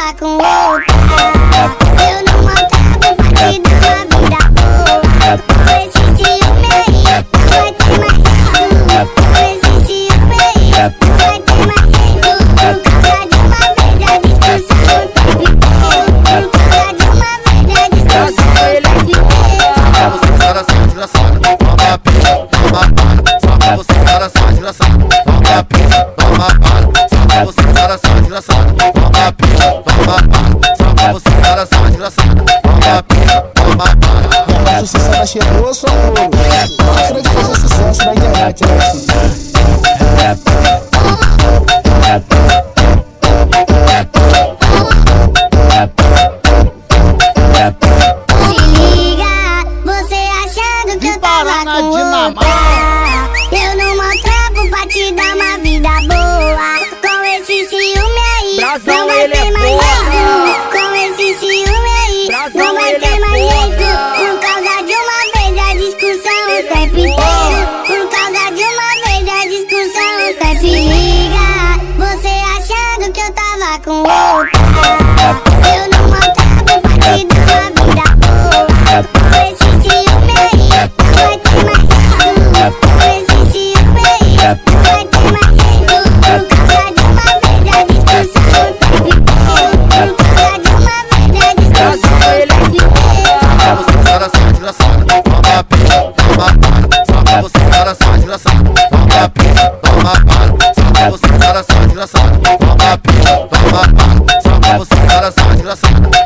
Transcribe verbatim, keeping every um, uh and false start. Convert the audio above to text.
tava com outra. Eu não maltrato pra te dar uma vida boa. Com esse ciúme aí, não vai ter mais jeito. Com esse ciúme aí, não vai ter mais jeito. Por causa de uma vez a discussão o tempo inteiro. Por causa de uma vez a discussão o tempo inteiro. Você cara só desgraçado, toma pizza, toma para. Só pra você cara só desgraçado, toma pizza, toma para. Só pra você cara só desgraçado, toma pizza, toma para. Só pra você cara só desgraçado, toma pizza, toma para. A sucessada chegou, sua rua. Máquina de fazer sucesso na internet, né? Se liga, você achando que eu tava com outra. Eu não maltrato pra te dar uma vida boa. Com esse ciúme aí, Brazão, não vai ele ter é mais porra. jeito. Com esse ciúme aí, Brazão, não vai ele ter é mais porra. jeito. Por causa de uma vez a discussão o tempo inteiro. Por causa de uma vez a discussão o tempo inteiro. Se liga, você achando que eu tava com outra. Eu não maltrato pra te dar uma vida boa. Com esse ciúme aí, não vai ter mais jeito. Com esse ciúme aí, não vai ter mais jeito. Por causa de uma vez a discussão o tempo inteiro. Por causa de uma vez a discussão o tempo inteiro. Você cara só desgraçado, toma pizza, toma para. Só pra você cara só desgraçado, toma pizza, toma para. Só pra você cara só desgraçado, toma pizza, toma para. Só pra você cara só desgraçado.